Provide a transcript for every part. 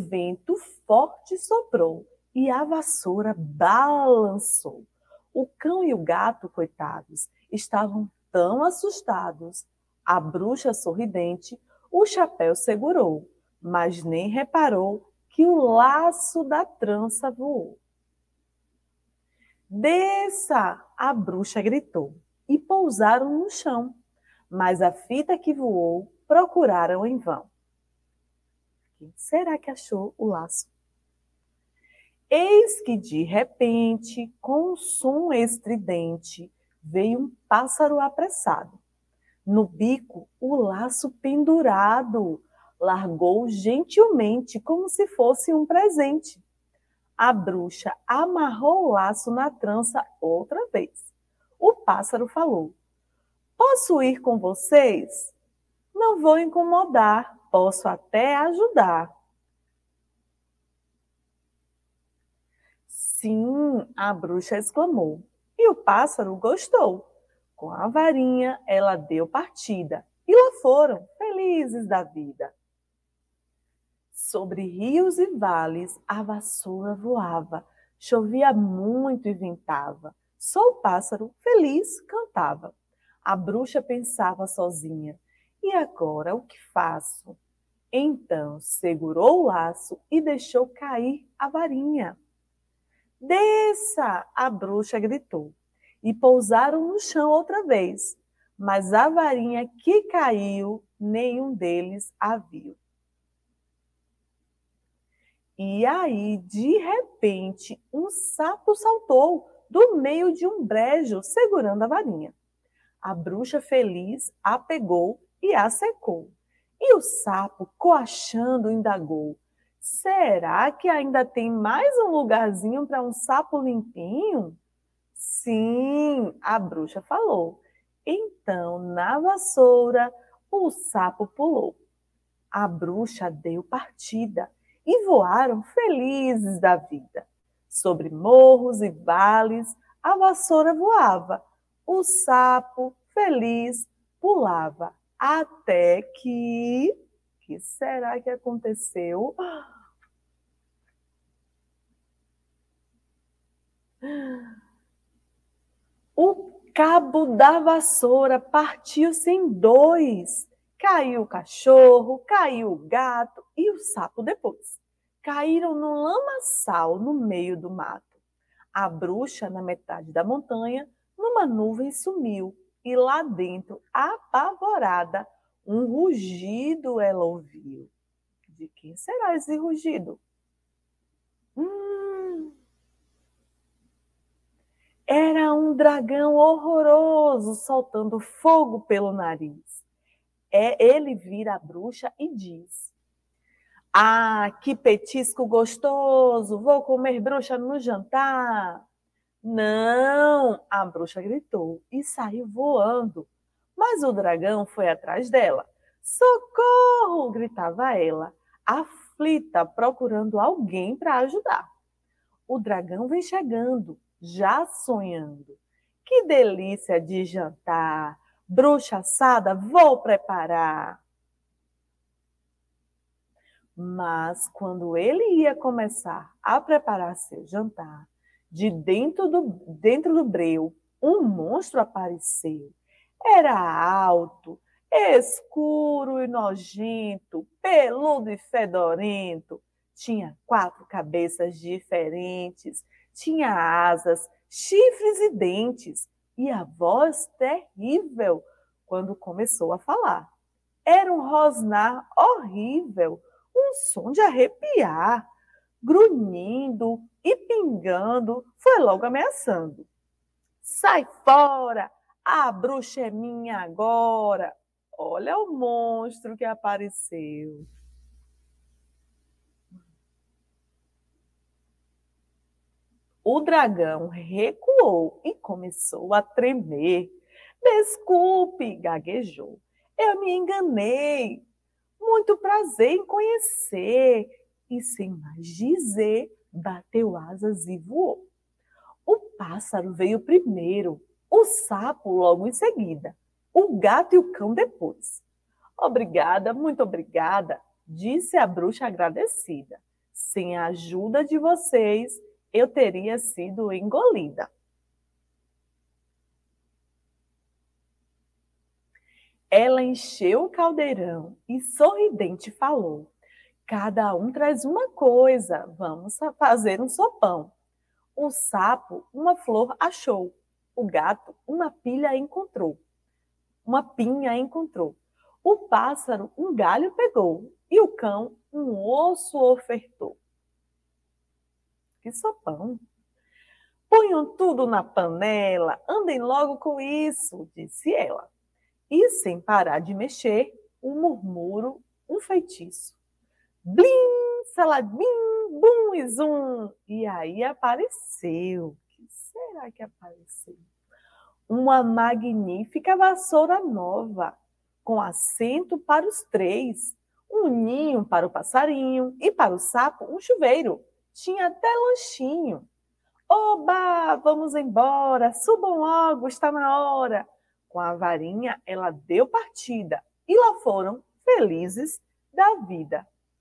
vento forte soprou e a vassoura balançou. O cão e o gato, coitados, estavam tão assustados. A bruxa sorridente o chapéu segurou, mas nem reparou que o laço da trança voou. Desça! A bruxa gritou e pousaram no chão, mas a fita que voou procuraram em vão. Quem será que achou o laço? Eis que de repente, com um som estridente, veio um pássaro apressado. No bico, o laço pendurado, largou gentilmente como se fosse um presente. A bruxa amarrou o laço na trança outra vez. O pássaro falou: posso ir com vocês? Não vou incomodar, posso até ajudar. Sim, a bruxa exclamou. E o pássaro gostou. Com a varinha, ela deu partida. E lá foram, felizes da vida. Sobre rios e vales, a vassoura voava. Chovia muito e ventava. Só o pássaro, feliz, cantava. A bruxa pensava sozinha. E agora, o que faço? Então, segurou o laço e deixou cair a varinha. Desça! A bruxa gritou. E pousaram no chão outra vez. Mas a varinha que caiu, nenhum deles a viu. E aí, de repente, um sapo saltou do meio de um brejo, segurando a varinha. A bruxa feliz a pegou e a secou. E o sapo, coachando, indagou: será que ainda tem mais um lugarzinho para um sapo limpinho? Sim, a bruxa falou. Então, na vassoura, o sapo pulou. A bruxa deu partida e voaram felizes da vida. Sobre morros e vales, a vassoura voava. O sapo, feliz, pulava. Até que... que será que aconteceu? O cabo da vassoura partiu-se em dois. Caiu o cachorro, caiu o gato e o sapo depois. Caíram no lamaçal no meio do mato. A bruxa, na metade da montanha, numa nuvem sumiu. E lá dentro, apavorada, um rugido ela ouviu. De quem será esse rugido? Era um dragão horroroso soltando fogo pelo nariz. Ele vira a bruxa e diz: ah, que petisco gostoso! Vou comer bruxa no jantar. Não, a bruxa gritou e saiu voando. Mas o dragão foi atrás dela. Socorro! Gritava ela, aflita, procurando alguém para ajudar. O dragão vem chegando, já sonhando. Que delícia de jantar! Bruxa assada, vou preparar. Mas quando ele ia começar a preparar seu jantar, de dentro do breu, um monstro apareceu. Era alto, escuro e nojento, peludo e fedorento. Tinha 4 cabeças diferentes, tinha asas, chifres e dentes, e a voz terrível quando começou a falar. Era um rosnar horrível, um som de arrepiar, grunhindo e pingando, foi logo ameaçando. Sai fora, a bruxa é minha agora. Olha o monstro que apareceu. O dragão recuou e começou a tremer. Desculpe, gaguejou. Eu me enganei. Muito prazer em conhecer. E sem mais dizer, bateu asas e voou. O pássaro veio primeiro, o sapo logo em seguida, o gato e o cão depois. Obrigada, muito obrigada, disse a bruxa agradecida. Sem a ajuda de vocês, eu teria sido engolida. Ela encheu o caldeirão e sorridente falou: cada um traz uma coisa, vamos fazer um sopão. O sapo uma flor achou, o gato uma pilha encontrou, uma pinha encontrou. O pássaro um galho pegou e o cão um osso ofertou. Que sopão! Ponham tudo na panela, andem logo com isso, disse ela. E sem parar de mexer, um murmúrio, um feitiço. Blim, saladim, bum e zum. E aí apareceu. O que será que apareceu? Uma magnífica vassoura nova, com assento para os três, um ninho para o passarinho e para o sapo um chuveiro. Tinha até lanchinho. Oba, vamos embora, subam logo, está na hora. Com a varinha, ela deu partida e lá foram felizes da vida.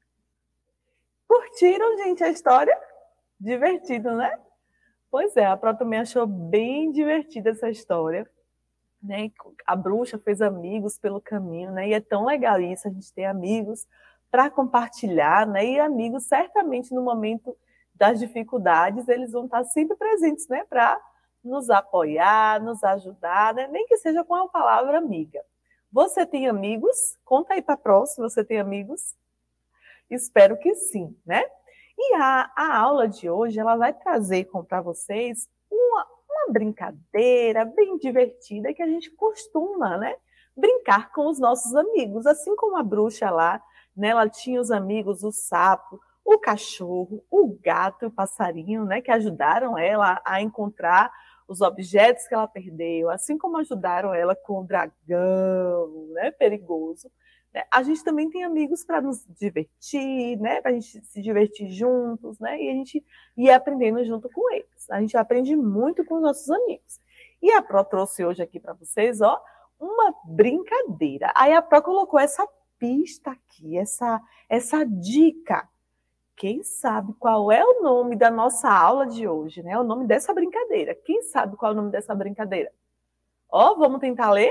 Curtiram, gente, a história? Divertido, né? Pois é, a Pró também achou bem divertida essa história. Né? A bruxa fez amigos pelo caminho, né? E é tão legal isso, a gente ter amigos para compartilhar, né? E amigos, certamente, no momento das dificuldades, eles vão estar sempre presentes, né? Para nos apoiar, nos ajudar, né? Nem que seja com a palavra amiga. Você tem amigos? Conta aí para a Pró se você tem amigos. Espero que sim, né? E a aula de hoje, ela vai trazer para vocês uma brincadeira bem divertida que a gente costuma, né, brincar com os nossos amigos. Assim como a bruxa lá, né, ela tinha os amigos, o sapo, o cachorro, o gato, o passarinho, né, que ajudaram ela a encontrar os objetos que ela perdeu, assim como ajudaram ela com o dragão, né, perigoso. A gente também tem amigos para nos divertir, né? Para a gente se divertir juntos, né? E a gente ir aprendendo junto com eles. A gente aprende muito com os nossos amigos. E a Pró trouxe hoje aqui para vocês, ó, uma brincadeira. Aí a Pró colocou essa pista aqui, essa dica. Quem sabe qual é o nome da nossa aula de hoje, né? O nome dessa brincadeira. Quem sabe qual é o nome dessa brincadeira? Ó, vamos tentar ler?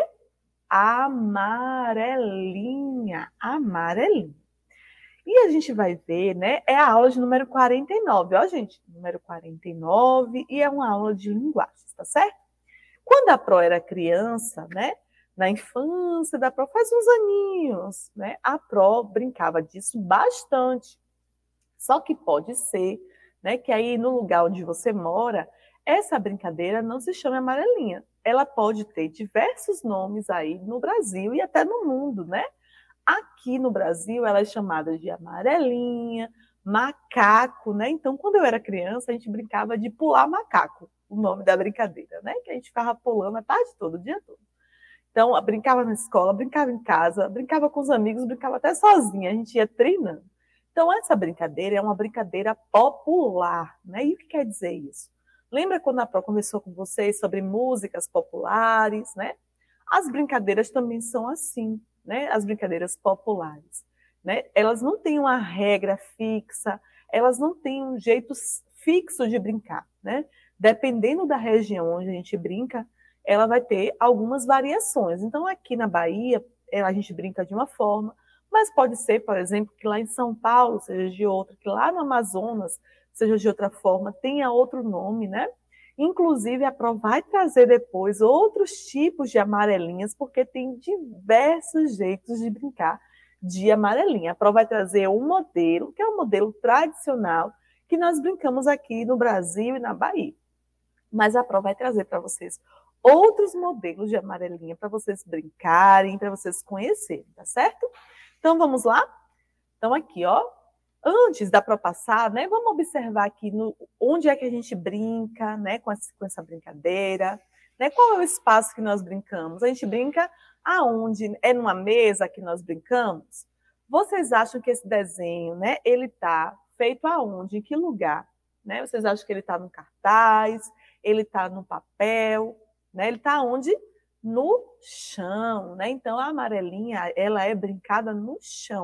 Amarelinha, amarelinha. E a gente vai ver, né? É a aula de número 49, ó, gente. Número 49, e é uma aula de linguagens, tá certo? Quando a Pró era criança, né? Na infância da Pró, faz uns aninhos, né? A Pró brincava disso bastante. Só que pode ser, né? Que aí no lugar onde você mora, essa brincadeira não se chama amarelinha. Ela pode ter diversos nomes aí no Brasil e até no mundo, né? Aqui no Brasil, ela é chamada de amarelinha, macaco, né? Então, quando eu era criança, a gente brincava de pular macaco, o nome da brincadeira, né? Que a gente ficava pulando a tarde toda, o dia todo. Então, brincava na escola, brincava em casa, brincava com os amigos, brincava até sozinha, a gente ia treinando. Então, essa brincadeira é uma brincadeira popular, né? E o que quer dizer isso? Lembra quando a Pró conversou com vocês sobre músicas populares, né? As brincadeiras também são assim, né? As brincadeiras populares, né? Elas não têm uma regra fixa, elas não têm um jeito fixo de brincar, né? Dependendo da região onde a gente brinca, ela vai ter algumas variações. Então, aqui na Bahia, a gente brinca de uma forma, mas pode ser, por exemplo, que lá em São Paulo seja de outra, que lá no Amazonas seja de outra forma, tenha outro nome, né? Inclusive, a Pró vai trazer depois outros tipos de amarelinhas, porque tem diversos jeitos de brincar de amarelinha. A Pró vai trazer um modelo, que é um modelo tradicional, que nós brincamos aqui no Brasil e na Bahia. Mas a Pró vai trazer para vocês outros modelos de amarelinha para vocês brincarem, para vocês conhecerem, tá certo? Então, vamos lá? Então, aqui, ó. Antes da Pró passar, né, vamos observar aqui onde é que a gente brinca, né, com essa brincadeira, né, qual é o espaço que nós brincamos? A gente brinca aonde? É numa mesa que nós brincamos? Vocês acham que esse desenho, né, ele está feito aonde? Em que lugar? Né? Vocês acham que ele está no cartaz? Ele está no papel? Né? Ele está onde? No chão, né? Então, a amarelinha, ela é brincada no chão.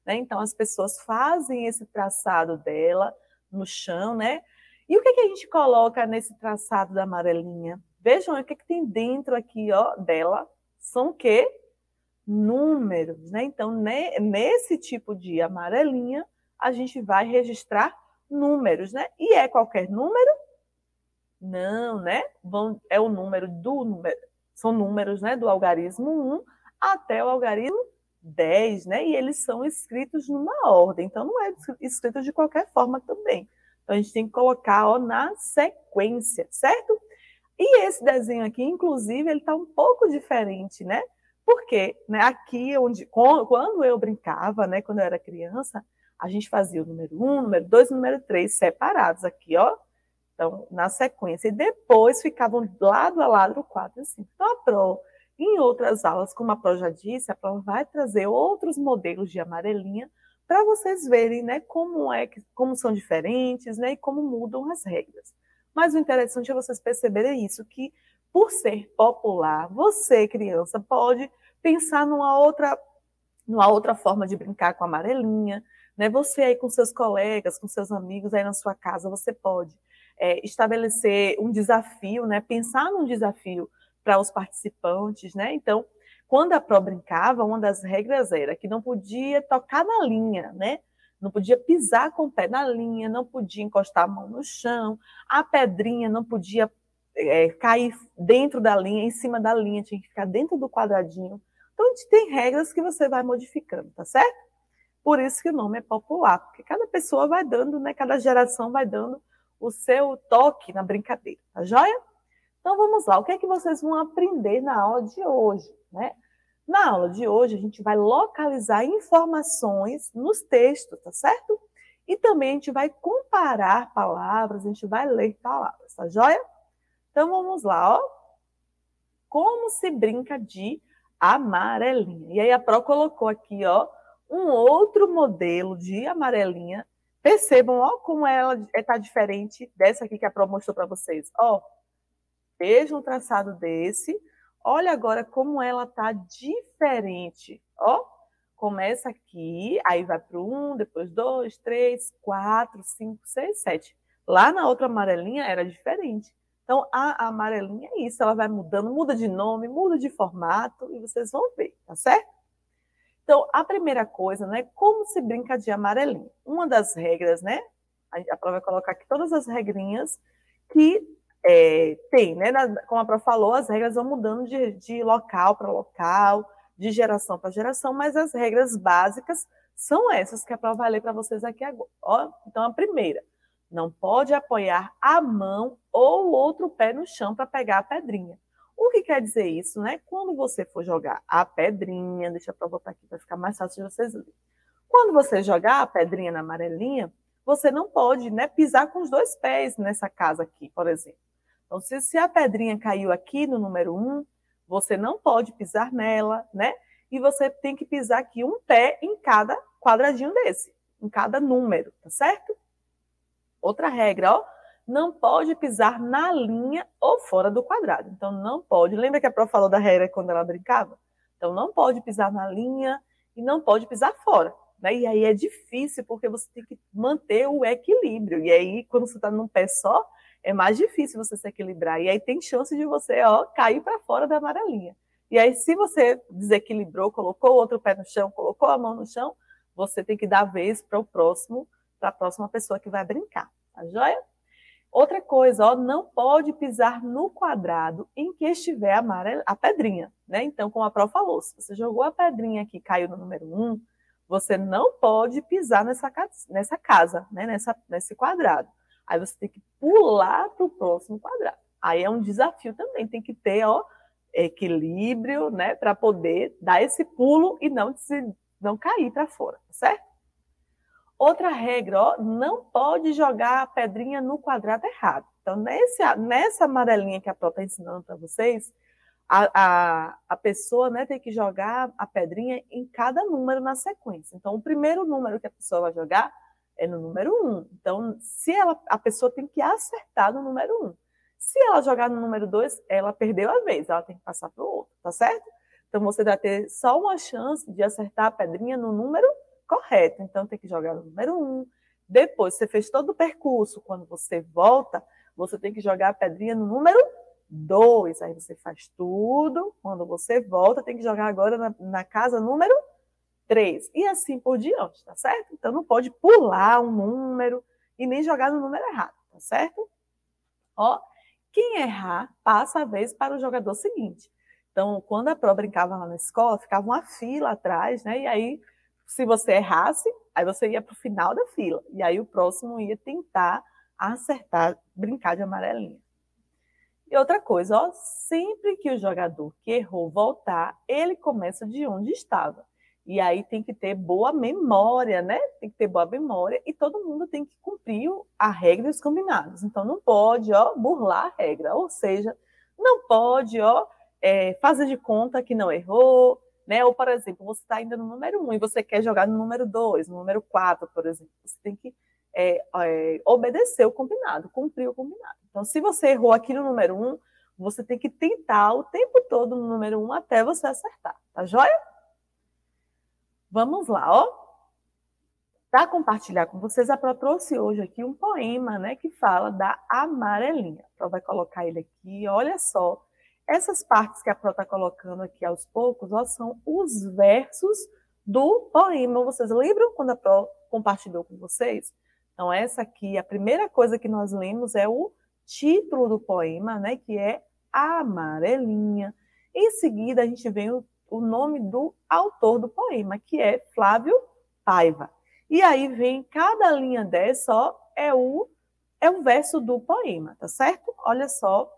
né? Então, as pessoas fazem esse traçado dela no chão, né? E o que, que a gente coloca nesse traçado da amarelinha? Vejam o que, que tem dentro aqui, ó, dela. São o quê? Números, né? Então, nesse tipo de amarelinha, a gente vai registrar números, né? E é qualquer número? Não, né? É o número do número, são números, né, do algarismo 1 até o algarismo 10, né? E eles são escritos numa ordem, então não é escrito de qualquer forma também. Então a gente tem que colocar, ó, na sequência, certo? E esse desenho aqui, inclusive, ele está um pouco diferente, né? Porque, né, aqui quando eu brincava, né, quando eu era criança, a gente fazia o número 1, número 2, número 3 separados aqui, ó. Então, na sequência. E depois ficavam lado a lado o 4 e 5. Então, a Pro, em outras aulas, como a Pro já disse, a Pro vai trazer outros modelos de amarelinha para vocês verem, né, como são diferentes, né, e como mudam as regras. Mas o interessante é vocês perceberem isso, que por ser popular, você, criança, pode pensar numa outra forma de brincar com a amarelinha, né? Você aí com seus colegas, com seus amigos aí na sua casa, você pode estabelecer um desafio, né? Pensar num desafio para os participantes, né? Então, quando a Pro brincava, uma das regras era que não podia tocar na linha, né? Não podia pisar com o pé na linha, não podia encostar a mão no chão, a pedrinha não podia cair dentro da linha, em cima da linha, tinha que ficar dentro do quadradinho. Então, a gente tem regras que você vai modificando, tá certo? Por isso que o nome é popular, porque cada pessoa vai dando, né? Cada geração vai dando o seu toque na brincadeira, tá joia? Então, vamos lá. O que é que vocês vão aprender na aula de hoje, né? Na aula de hoje, a gente vai localizar informações nos textos, tá certo? E também a gente vai comparar palavras, a gente vai ler palavras, tá joia? Então, vamos lá, ó. Como se brinca de amarelinha? E aí a Pro colocou aqui, ó, um outro modelo de amarelinha. Percebam, ó, como ela está diferente dessa aqui que a Pro mostrou para vocês. Ó, vejam um traçado desse. Olha agora como ela está diferente. Ó, começa aqui, aí vai para o 1, depois 2, 3, 4, 5, 6, 7. Lá na outra amarelinha era diferente. Então, a amarelinha é isso, ela vai mudando, muda de nome, muda de formato, e vocês vão ver, tá certo? Então, a primeira coisa, né, como se brinca de amarelinha? Uma das regras, né, a Pro vai colocar aqui todas as regrinhas que tem, né, como a Pro falou, as regras vão mudando de local para local, de geração para geração, mas as regras básicas são essas que a Pro vai ler para vocês aqui agora. Ó, então, a primeira, não pode apoiar a mão ou o outro pé no chão para pegar a pedrinha. O que quer dizer isso, né? Quando você for jogar a pedrinha, deixa eu botar aqui para ficar mais fácil de vocês lerem. Quando você jogar a pedrinha na amarelinha, você não pode, né, pisar com os dois pés nessa casa aqui, por exemplo. Então, se a pedrinha caiu aqui no número 1, você não pode pisar nela, né? E você tem que pisar aqui um pé em cada quadradinho desse, em cada número, tá certo? Outra regra, ó, não pode pisar na linha ou fora do quadrado. Então, não pode. Lembra que a Pro falou da regra quando ela brincava? Então, não pode pisar na linha e não pode pisar fora. Né? E aí é difícil, porque você tem que manter o equilíbrio. E aí, quando você está num pé só, é mais difícil você se equilibrar. E aí tem chance de você, ó, cair para fora da amarelinha. E aí, se você desequilibrou, colocou o outro pé no chão, colocou a mão no chão, você tem que dar vez para a próxima pessoa que vai brincar, tá joia? Outra coisa, ó, não pode pisar no quadrado em que estiver a pedrinha, né? Então, como a Pro falou, se você jogou a pedrinha aqui, caiu no número 1, você não pode pisar nessa casa, né? Nesse quadrado. Aí você tem que pular para o próximo quadrado. Aí é um desafio também, tem que ter, ó, equilíbrio, né? Para poder dar esse pulo e não cair para fora, tá certo? Outra regra, ó, não pode jogar a pedrinha no quadrado errado. Então, nessa amarelinha que a Pro está ensinando para vocês, a pessoa, né, tem que jogar a pedrinha em cada número na sequência. Então, o primeiro número que a pessoa vai jogar é no número 1. Então, a pessoa tem que acertar no número 1. Se ela jogar no número 2, ela perdeu a vez, ela tem que passar para o outro, tá certo? Então, você vai ter só uma chance de acertar a pedrinha no número correto. Então, tem que jogar no número 1. Depois, você fez todo o percurso. Quando você volta, você tem que jogar a pedrinha no número 2. Aí você faz tudo. Quando você volta, tem que jogar agora na casa número 3. E assim por diante, tá certo? Então, não pode pular um número e nem jogar no número errado, tá certo? Ó, quem errar, passa a vez para o jogador seguinte. Então, quando a Pro brincava lá na escola, ficava uma fila atrás, né? E aí, se você errasse, aí você ia para o final da fila. E aí o próximo ia tentar acertar, brincar de amarelinha. E outra coisa, ó, sempre que o jogador que errou voltar, ele começa de onde estava. E aí tem que ter boa memória, né? Tem que ter boa memória e todo mundo tem que cumprir a regra e os combinados. Então não pode, ó, burlar a regra. Ou seja, não pode, ó, fazer de conta que não errou, né? Ou, por exemplo, você está ainda no número 1 e você quer jogar no número 2, no número 4, por exemplo. Você tem que obedecer o combinado, cumprir o combinado. Então, se você errou aqui no número 1, você tem que tentar o tempo todo no número 1 até você acertar, tá joia? Vamos lá, ó. Para compartilhar com vocês, a Pro trouxe hoje aqui um poema, né, que fala da amarelinha. A Pro vai colocar ele aqui, olha só. Essas partes que a Pro está colocando aqui aos poucos, ó, são os versos do poema. Vocês lembram quando a Pro compartilhou com vocês? Então, essa aqui, a primeira coisa que nós lemos é o título do poema, né, que é Amarelinha. Em seguida, a gente vê o nome do autor do poema, que é Flávio Paiva. E aí vem cada linha dessa, ó, é o verso do poema, tá certo? Olha só,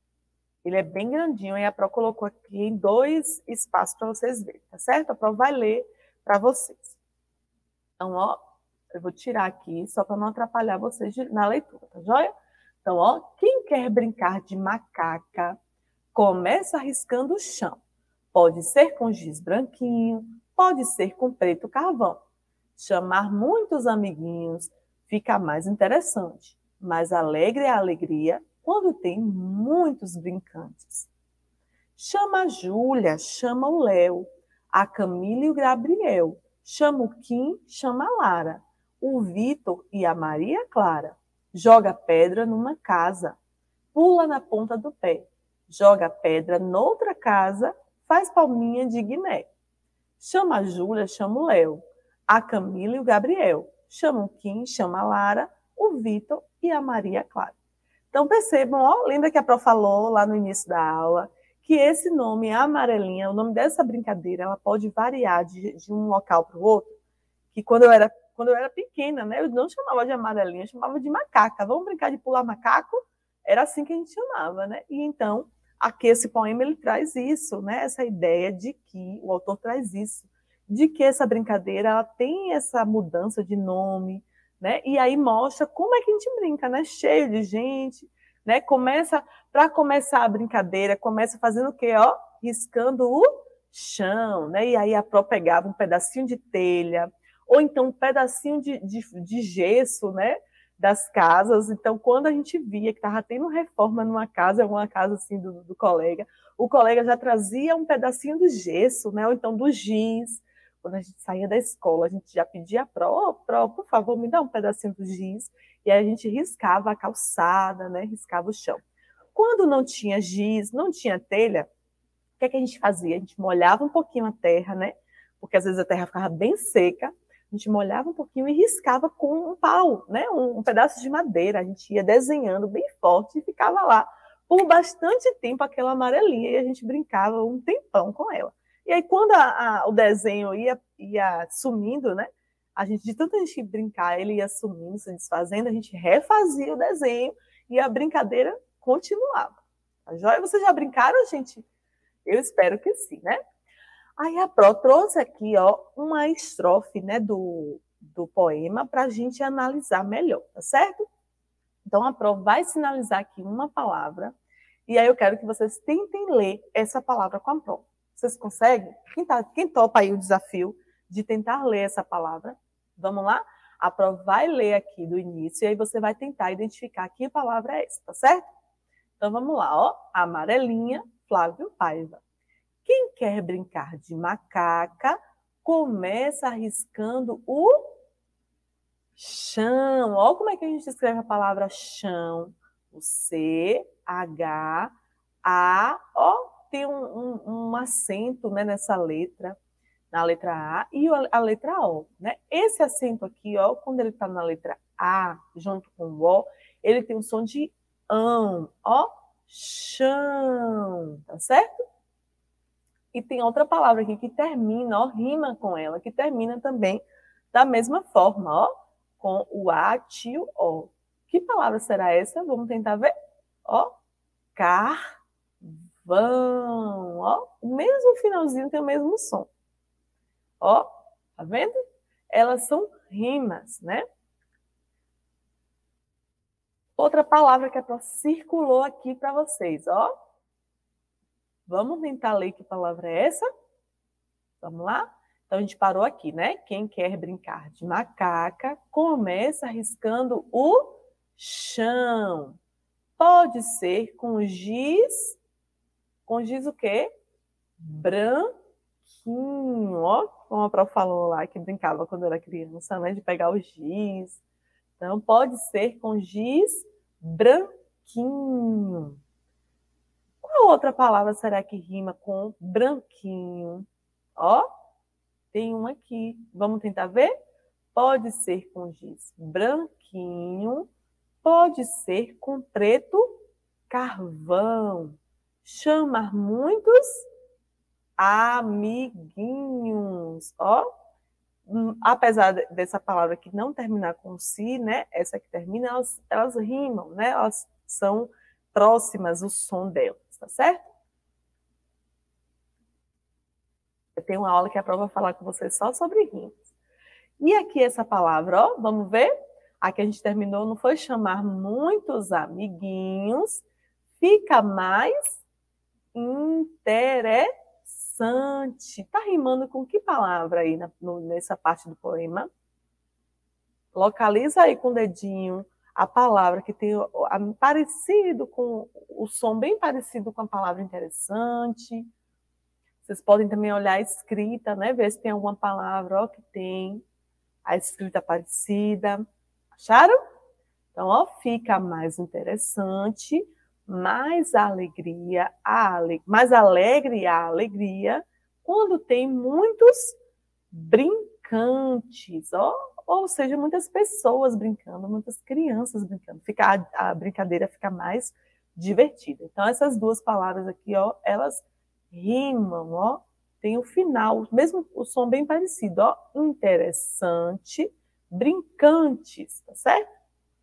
ele é bem grandinho e a Pro colocou aqui em 2 espaços para vocês verem, tá certo? A Pro vai ler para vocês. Então, ó, eu vou tirar aqui só para não atrapalhar vocês na leitura, tá joia? Então, ó, quem quer brincar de macaca, começa riscando o chão. Pode ser com giz branquinho, pode ser com preto carvão. Chamar muitos amiguinhos fica mais interessante. Mais alegre é a alegria quando tem muitos brincantes. Chama a Júlia, chama o Léo, a Camila e o Gabriel. Chama o Kim, chama a Lara, o Vitor e a Maria Clara. Joga pedra numa casa, pula na ponta do pé. Joga pedra noutra casa, faz palminha de Guiné. Chama a Júlia, chama o Léo, a Camila e o Gabriel. Chama o Kim, chama a Lara, o Vitor e a Maria Clara. Então percebam, ó, lembra que a Pro falou lá no início da aula que esse nome, amarelinha, o nome dessa brincadeira, ela pode variar de um local para o outro. Que quando eu era pequena, né, eu não chamava de amarelinha, eu chamava de macaca. Vamos brincar de pular macaco? Era assim que a gente chamava, né? E então, aqui esse poema ele traz isso, né? Essa ideia de que o autor traz isso, de que essa brincadeira ela tem essa mudança de nome, né? E aí mostra como é que a gente brinca, né? Cheio de gente, né? Para começar a brincadeira, começa fazendo o quê? Ó, riscando o chão, né? E aí a Pro pegava um pedacinho de telha, ou então um pedacinho de gesso, né? Das casas. Então, quando a gente via que estava tendo reforma numa casa, alguma casa assim do colega, o colega já trazia um pedacinho do gesso, né? Ou então do giz. Quando a gente saía da escola, a gente já pedia a Pro, por favor, me dá um pedacinho do giz. E aí a gente riscava a calçada, né? Riscava o chão. Quando não tinha giz, não tinha telha, o que é que a gente fazia? A gente molhava um pouquinho a terra, né? Porque às vezes a terra ficava bem seca. A gente molhava um pouquinho e riscava com um pau, né? Um pedaço de madeira. A gente ia desenhando bem forte e ficava lá por bastante tempo aquela amarelinha e a gente brincava um tempão com ela. E aí, quando o desenho ia sumindo, né? De tanta gente brincar, ele ia sumindo, se desfazendo, a gente refazia o desenho e a brincadeira continuava. Tá joia? Vocês já brincaram, gente? Eu espero que sim, né? Aí a Pro trouxe aqui, ó, uma estrofe, né, do poema para a gente analisar melhor, tá certo? Então a Pro vai sinalizar aqui uma palavra e aí eu quero que vocês tentem ler essa palavra com a Pro. Vocês conseguem? Quem topa aí o desafio de tentar ler essa palavra? Vamos lá? A Pro vai ler aqui do início e aí você vai tentar identificar que palavra é essa, tá certo? Então vamos lá, ó. Amarelinha, Flávio Paiva. Quem quer brincar de macaca, começa riscando o chão. Olha como é que a gente escreve a palavra chão. O C-H-A, ó, tem um acento, né, nessa letra, na letra A e a letra O, né? Esse acento aqui, ó, quando ele está na letra A, junto com o O, ele tem um som de ão, ó, chão, tá certo? E tem outra palavra aqui que termina, ó, rima com ela, que termina também da mesma forma, ó, com o A, tio, O. Que palavra será essa? Vamos tentar ver? Ó, carvão, ó, o mesmo finalzinho tem o mesmo som. Ó, tá vendo? Elas são rimas, né? Outra palavra que circulou aqui para vocês, ó. Vamos tentar ler que palavra é essa? Vamos lá? Então, a gente parou aqui, né? Quem quer brincar de macaca, começa riscando o chão. Pode ser com giz o quê? Branquinho, ó. Como a prof falou lá, que brincava quando era criança, né? De pegar o giz. Então, pode ser com giz branquinho. Qual outra palavra será que rima com branquinho? Ó, tem uma aqui. Vamos tentar ver? Pode ser com giz branquinho, pode ser com preto carvão. Chamar muitos amiguinhos. Ó, apesar dessa palavra que não terminar com si, né? Essa que termina, elas rimam, né? Elas são próximas, o som delas, tá certo? Eu tenho uma aula que a prova vai falar com vocês só sobre rimas. E aqui essa palavra, ó, vamos ver? Aqui a gente terminou, não foi chamar muitos amiguinhos, fica mais interessante. Tá rimando com que palavra aí nessa parte do poema? Localiza aí com o dedinho a palavra que tem parecido com o som bem parecido com a palavra interessante. Vocês podem também olhar a escrita, né? Ver se tem alguma palavra, ó, que tem a escrita parecida. Acharam? Então, ó, fica mais interessante, mais alegria, mais alegre a alegria quando tem muitos brincantes, ó, ou seja, muitas pessoas brincando, muitas crianças brincando. A brincadeira fica mais divertida. Então, essas duas palavras aqui, ó, elas rimam, ó, tem o final, mesmo o som bem parecido, ó, interessante, brincantes, tá certo?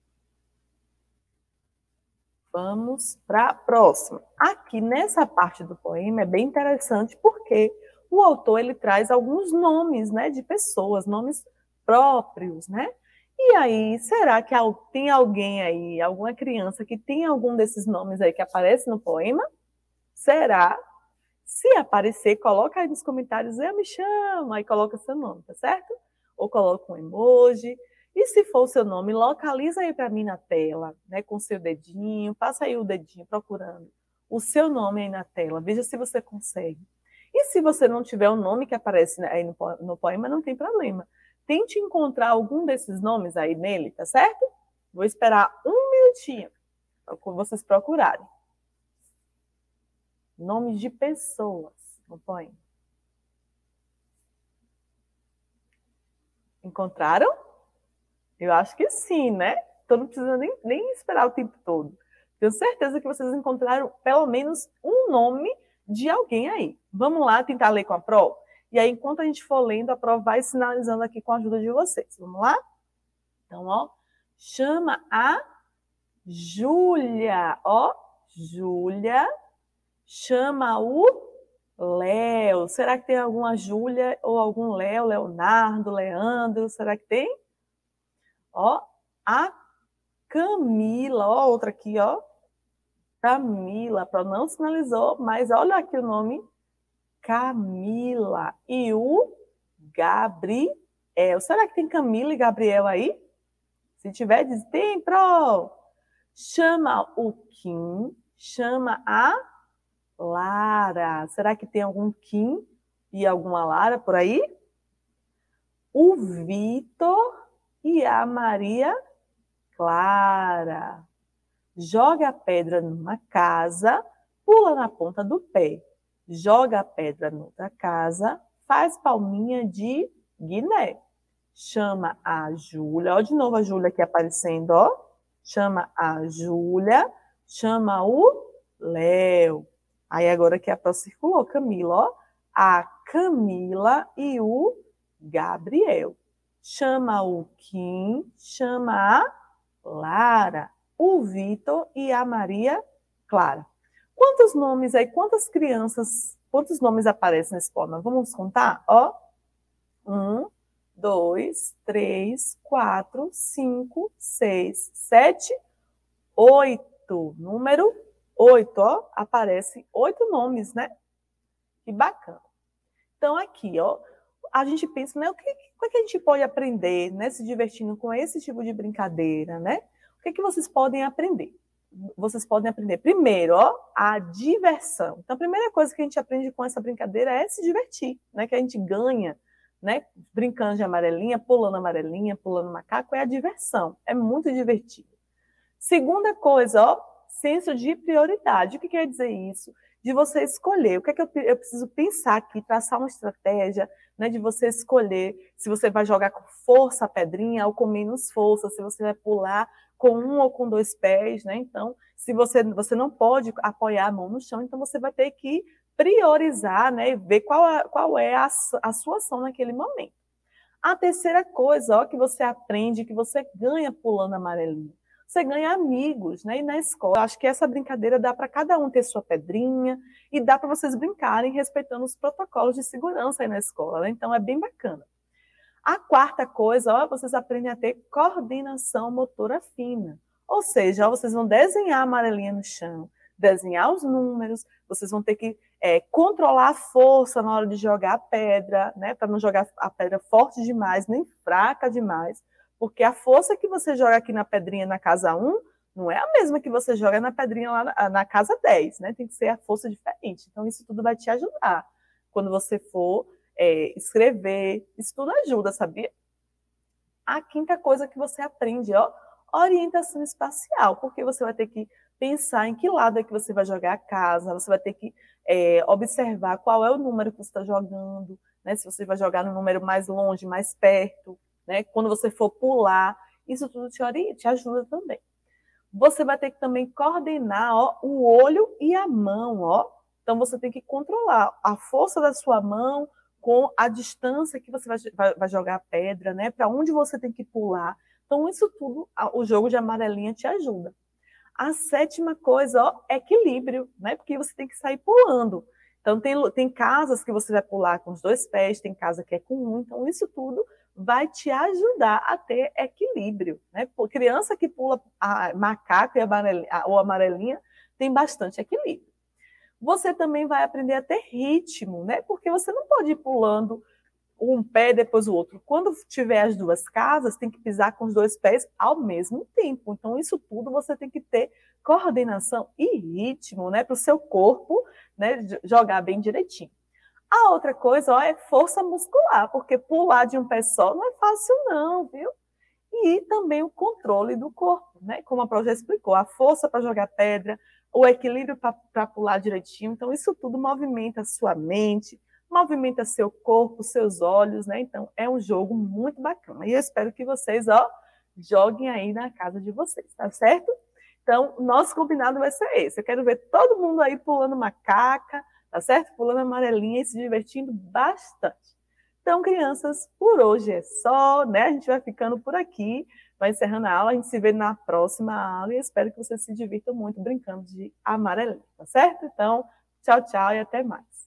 Vamos para a próxima. Aqui nessa parte do poema é bem interessante porque o autor ele traz alguns nomes, né, de pessoas, nomes próprios, né? E aí, será que tem alguém aí, alguma criança que tem algum desses nomes aí que aparece no poema? Será? Se aparecer, coloca aí nos comentários, eu me chamo, aí coloca seu nome, tá certo? Ou coloca um emoji. E se for o seu nome, localiza aí para mim na tela, né, com o seu dedinho, passa aí o dedinho procurando o seu nome aí na tela, veja se você consegue. E se você não tiver o nome que aparece aí no poema, não tem problema. Tente encontrar algum desses nomes aí nele, tá certo? Vou esperar um minutinho para vocês procurarem. Nomes de pessoas no poema. Encontraram? Eu acho que sim, né? Então não precisa nem esperar o tempo todo. Tenho certeza que vocês encontraram pelo menos um nome de alguém aí. Vamos lá tentar ler com a Pro? E aí, enquanto a gente for lendo, a Pro vai sinalizando aqui com a ajuda de vocês. Vamos lá? Então, ó, chama a Júlia. Ó, Júlia. Chama o Léo. Será que tem alguma Júlia ou algum Léo? Leonardo, Leandro? Será que tem? Ó, a Camila. Ó, outra aqui, ó. Camila. A Pro não sinalizou, mas olha aqui o nome. Camila. E o Gabriel. Será que tem Camila e Gabriel aí? Se tiver, diz, tem, Pro. Chama o Kim. Chama a Lara. Será que tem algum Kim e alguma Lara por aí? o Vitor e a Maria Clara. Joga a pedra numa casa, pula na ponta do pé. Joga a pedra noutra casa, faz palminha de Guiné. Chama a Júlia, ó, de novo a Júlia aqui aparecendo, ó. Chama a Júlia, chama o Léo. Aí agora que a Pro circulou, Camila, ó. A Camila e o Gabriel. Chama o Kim, chama a Lara, o Vitor e a Maria Clara. Quantos nomes aí, quantas crianças, quantos nomes aparecem nesse poema? Vamos contar? Ó, 1, 2, 3, 4, 5, 6, 7, 8. Número 8, ó, aparecem 8 nomes, né? Que bacana. Então, aqui, ó, a gente pensa, né, o que a gente pode aprender, né, se divertindo com esse tipo de brincadeira, né? O que vocês podem aprender? Vocês podem aprender, primeiro, ó, a diversão. Então, a primeira coisa que a gente aprende com essa brincadeira é se divertir, né? Que a gente ganha, né? Brincando de amarelinha, pulando macaco, é a diversão. É muito divertido. Segunda coisa, ó, senso de prioridade. O que quer dizer isso? De você escolher. O que é que eu preciso pensar aqui, traçar uma estratégia, né, de você escolher se você vai jogar com força a pedrinha ou com menos força, se você vai pular com um ou com dois pés, né? Então, se você não pode apoiar a mão no chão, então você vai ter que priorizar, né, e ver qual é a sua ação naquele momento. A terceira coisa, ó, que você aprende, que você ganha pulando amarelinho, você ganha amigos, né? E na escola, acho que essa brincadeira dá para cada um ter sua pedrinha e dá para vocês brincarem respeitando os protocolos de segurança aí na escola, né? Então é bem bacana. A quarta coisa, ó, vocês aprendem a ter coordenação motora fina. Ou seja, ó, vocês vão desenhar a amarelinha no chão, desenhar os números, vocês vão ter que controlar a força na hora de jogar a pedra, né? Para não jogar a pedra forte demais, nem fraca demais. Porque a força que você joga aqui na pedrinha na casa 1 não é a mesma que você joga na pedrinha lá na casa 10, né? Tem que ser a força diferente. Então, isso tudo vai te ajudar. Quando você for escrever, isso tudo ajuda, sabia? A quinta coisa que você aprende, ó, orientação espacial, porque você vai ter que pensar em que lado é que você vai jogar a casa, você vai ter que observar qual é o número que você está jogando, né? Se você vai jogar no número mais longe, mais perto, né? Quando você for pular, isso tudo te ajuda também. Você vai ter que também coordenar, ó, o olho e a mão, ó. Então você tem que controlar a força da sua mão com a distância que você vai jogar a pedra, né? Para onde você tem que pular. Então isso tudo, o jogo de amarelinha te ajuda. A sétima coisa, ó, é equilíbrio, né? Porque você tem que sair pulando. Então tem casas que você vai pular com os dois pés, tem casa que é com um. Então isso tudo vai te ajudar a ter equilíbrio, né? Por criança que pula macaco ou amarelinha tem bastante equilíbrio. Você também vai aprender a ter ritmo, né? Porque você não pode ir pulando um pé depois o outro. Quando tiver as duas casas, tem que pisar com os dois pés ao mesmo tempo. Então, isso tudo você tem que ter coordenação e ritmo, né? Para o seu corpo, né, jogar bem direitinho. A outra coisa, ó, é força muscular, porque pular de um pé só não é fácil não, viu? E também o controle do corpo, né? Como a Pro já explicou, a força para jogar pedra, o equilíbrio para pular direitinho. Então, isso tudo movimenta a sua mente, movimenta seu corpo, seus olhos, né? Então, é um jogo muito bacana. E eu espero que vocês, ó, joguem aí na casa de vocês, tá certo? Então, nosso combinado vai ser esse. Eu quero ver todo mundo aí pulando macaca, tá certo? Pulando amarelinha e se divertindo bastante. Então, crianças, por hoje é só, né? A gente vai ficando por aqui, vai encerrando a aula, a gente se vê na próxima aula e espero que vocês se divirtam muito brincando de amarelinha, tá certo? Então, tchau, tchau e até mais.